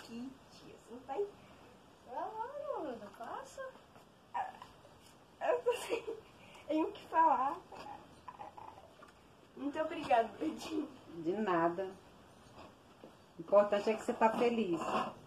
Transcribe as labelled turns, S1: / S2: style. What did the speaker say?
S1: aqui, tia. Você não vai...
S2: Não passa?
S1: Eu tô sem... Tenho o que falar. Muito obrigada, Betinho.
S3: De nada. O importante é que você tá feliz.